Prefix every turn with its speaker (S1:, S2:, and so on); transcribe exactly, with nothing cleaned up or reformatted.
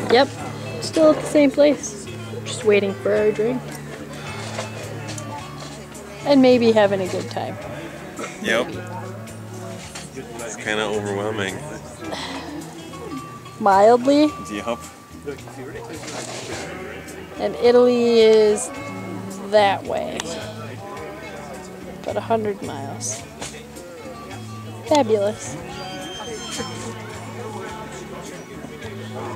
S1: Yep, still at the same place. Just waiting for our drink. And maybe having a good time.
S2: Yep. It's kind of overwhelming.
S1: Mildly.
S2: Yep.
S1: And Italy is that way. About a hundred miles. Fabulous.